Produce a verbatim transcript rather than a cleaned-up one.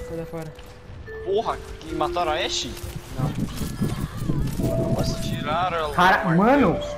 Sai da fora. Porra, que mataram a Ashe? Não. Nossa, tiraram ela. Cara, mano,